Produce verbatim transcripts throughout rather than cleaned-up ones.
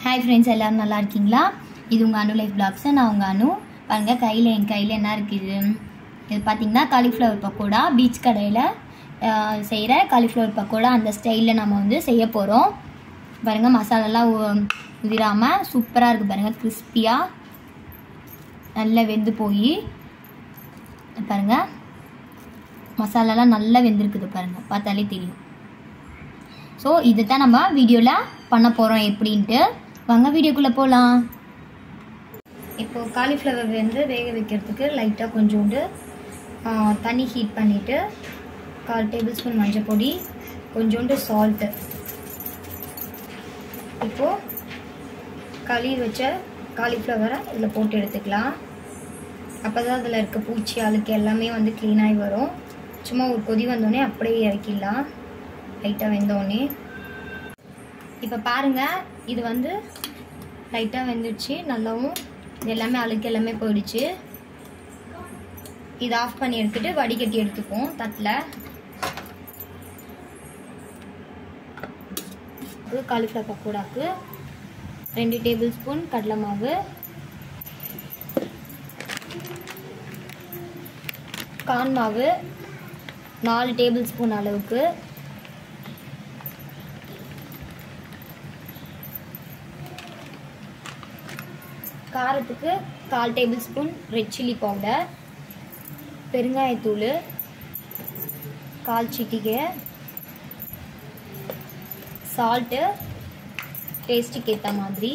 Hi friends, எல்லாரும் நல்லா இருக்கீங்களா? இது உங்க அனு லைஃப் vlogs. நான் உங்க அனு. பாருங்க கையில என் கையில என்ன இருக்குது? இது பாத்தீங்கன்னா காலிஃப்ளவர் பக்கோடா பீச் கடையில செய்யற காலிஃப்ளவர் பக்கோடா அந்த ஸ்டைல்ல நாம வந்து செய்ய போறோம். பாருங்க மசாலா எல்லாம் உதிராம சூப்பரா இருக்கு பாருங்க கிறிஸ்பியா நல்லா வெந்து போய் பாருங்க மசாலா எல்லாம் நல்லா வெந்திருக்குது பாருங்க பார்த்தாலே தெரியும். சோ இதுதான் நம்ம வீடியோல பண்ண போறோம் எப்படின்னு வாங்க வீடியோக்குள்ள போலாம். இப்போ காலிஃப்ளவர் வந்து வேக வைக்கிறதுக்கு லைட்டா கொஞ்சோண்டு தண்ணி ஹீட் பண்ணிட்டு கால் டேபிள் ஸ்பூன் மஞ்சள் பொடி கொஞ்சோண்டு சால்ட் இப்போ கழுவி வச்ச காலிஃப்ளவரை இதில் போட்டு எடுத்துக்கலாம். அப்போதான் அதில் இருக்க பூச்சி அழுக்கு எல்லாமே வந்து க்ளீன் ஆகி வரும். சும்மா ஒரு கொதி வந்தோடனே அப்படியே இறக்கிடலாம் லைட்டாக வெந்தோடனே. இப்போ பாருங்கள் இது வந்து லைட்டாக வெந்துடுச்சு நல்லாவும் இது எல்லாமே அழுக்கு எல்லாமே போயிடுச்சு. இது ஆஃப் பண்ணி எடுத்துட்டு வடிகட்டி எடுத்துப்போம் தட்டில். காலிஃப்ளவர் பக்கோடாக்கு ரெண்டு டேபிள் ஸ்பூன் கடலை மாவு, கார்ன் மாவு நாலு டேபிள் ஸ்பூன் அளவுக்கு, காரத்துக்கு கால் tablespoon red chilli powder, பெருங்காயத்தூள் கால் சிட்டிகை, சால்ட்டு டேஸ்ட்டுக்கு ஏற்ற மாதிரி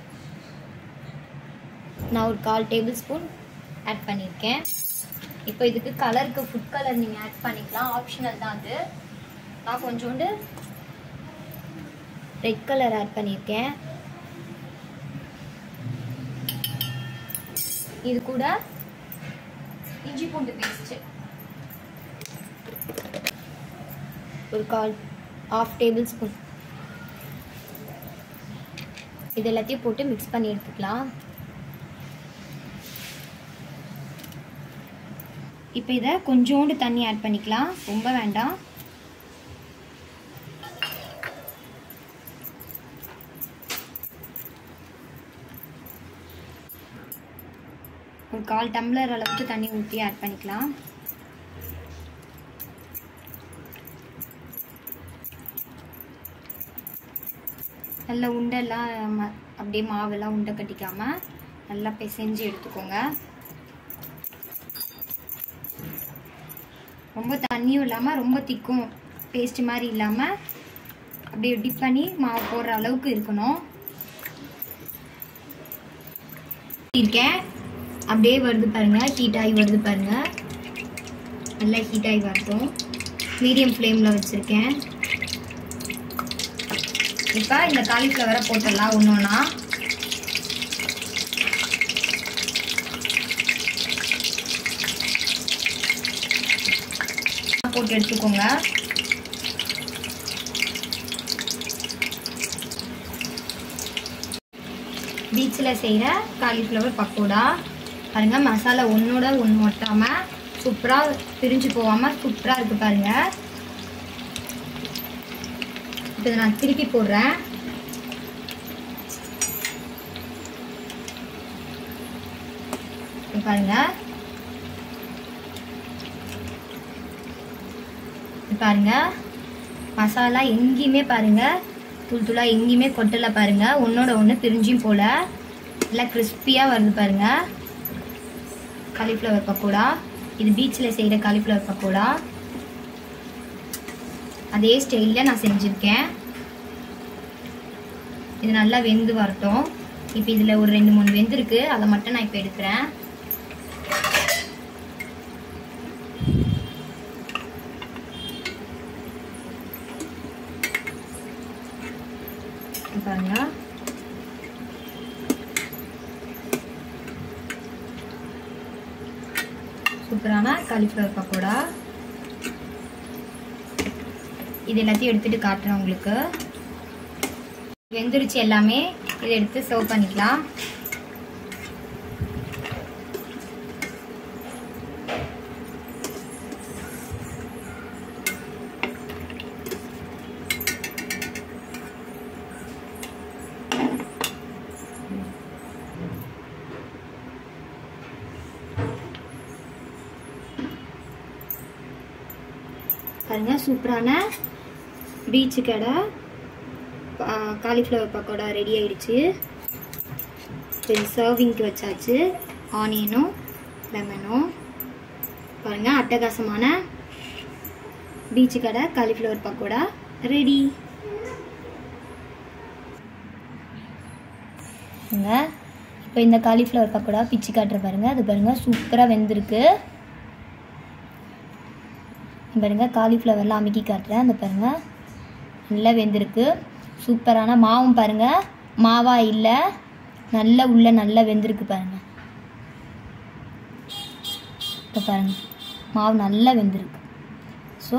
நான் ஒரு கால் டேபிள் ஸ்பூன் ஆட் பண்ணியிருக்கேன். இப்போ இதுக்கு கலருக்கு ஃபுட் கலர் நீங்கள் ஆட் பண்ணிக்கலாம், ஆப்ஷனல் தான் அது. நான் கொஞ்சோண்டு ரெட் கலர் ஆட் பண்ணியிருக்கேன். இது கூட இஞ்சி பூண்டு பேஸ்ட் ஒரு கால் ஹாஃப் டேபிள் ஸ்பூன் இது எல்லாத்தையும் போட்டு மிக்ஸ் பண்ணி எடுத்துக்கலாம். இப்போ இதை கொஞ்சோண்டு தண்ணி ஆட் பண்ணிக்கலாம், ரொம்ப வேண்டாம். ஒரு கால் டம்ளர் அளவுக்கு தண்ணி ஊற்றி ஆட் பண்ணிக்கலாம். நல்லா உண்டெல்லாம் அப்படியே மாவெல்லாம் உண்டை கட்டிக்காம நல்லா பிசைஞ்சு எடுத்துக்கோங்க. ரொம்ப தண்ணியும் இல்லாமல் ரொம்ப திக்கும் பேஸ்ட் மாதிரி இல்லாமல் அப்படியே டிப் பண்ணி மாவு போடுற அளவுக்கு இருக்கணும். இருக்கேன் அப்படியே வருது பாருங்க, ஹீட் ஆகி வருது பாருங்க, நல்லா ஹீட் ஆகி வரட்டும். மீடியம் ஃப்ளேமில் வச்சுருக்கேன். இப்போ இந்த காலிஃப்ளவரை போட்டுடலாம் ஒன்று ஒன்றா. போட்டு எடுத்துக்கோங்க. பீச்சில் செய்கிற காலிஃப்ளவர் பக்கோடா பாருங்க, மசாலா ஒன்றோட ஒன்று ஒட்டாமல் சூப்பராக பிரிஞ்சு போகாமல் சூப்பராக இருக்குது பாருங்க. இப்போ இதை நான் திருப்பி போடுறேன். பாருங்க பாருங்க மசாலா எங்கேயுமே பாருங்க தூள் தூளா எங்கேயுமே கொட்டல பாருங்க, ஒன்னோட ஒன்று பிரிஞ்சும் போல நல்லா கிறிஸ்பியாக வருது பாருங்க காலிஃப்ளவர் பக்கோடா. இது பீச்சில் செய்கிற காலிஃப்ளவர் பக்கோடா அதே ஸ்டைலில் நான் செஞ்சுருக்கேன். இது நல்லா வெந்து வரட்டும். இப்போ இதில் ஒரு ரெண்டு மூணு வெந்திருக்கு, அதை மட்டும் நான் இப்போ எடுக்கிறேன். பாருங்க சூப்பரான காலிஃப்ளவர் பக்கோடா. இது எல்லாத்தையும் எடுத்துட்டு காட்டுறேன் உங்களுக்கு. வெந்துருச்சு எல்லாமே, இதை எடுத்து சர்வ் பண்ணிக்கலாம். பாருங்கள் சூப்பரான பீச்சு கடை காலிஃப்ளவர் பக்கோடா ரெடி ஆயிடுச்சு. இது சர்விங்க்கு வச்சாச்சு. ஆனியனும் லெமனும் பாருங்கள் அட்டகாசமான பீச்சு கடை காலிஃப்ளவர் பக்கோடா ரெடி. இப்போ இந்த காலிஃப்ளவர் பக்கோடா பிச்சு காட்டுற பாருங்கள். அது பாருங்கள் சூப்பராக வெந்திருக்கு. பாருங்கள் காலிஃப்ளவர்லாம் அமுக்கி காட்டுறேன். அந்த பாருங்கள் நல்லா வெந்திருக்கு. சூப்பரான மாவும் பாருங்கள் மாவா இல்லை, நல்லா உள்ள நல்லா வெந்திருக்கு பாருங்கள். இப்போ பாருங்கள் மாவு நல்லா வெந்திருக்கு. ஸோ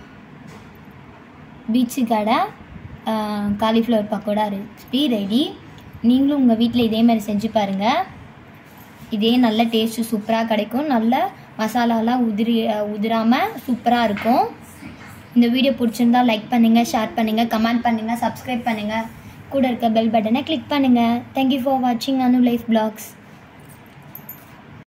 பீச்சு கடை காலிஃப்ளவர் பக்கோடா ரெசிபி ரெடி. நீங்களும் உங்கள் வீட்டில் இதே மாதிரி செஞ்சு பாருங்கள். இதே நல்ல டேஸ்ட்டு சூப்பராக கிடைக்கும். நல்ல மசாலாலாம் உதிரி உதிராமல் சூப்பராக இருக்கும். இந்த வீடியோ பிடிச்சிருந்தா லைக் பண்ணுங்கள், ஷேர் பண்ணுங்கள், கமெண்ட் பண்ணுங்கள், சப்ஸ்கிரைப் பண்ணுங்கள், கூட இருக்க பெல் பட்டனை கிளிக் பண்ணுங்கள். தேங்க்யூ ஃபார் வாட்சிங் அனு லைஃப் பிளாக்ஸ்.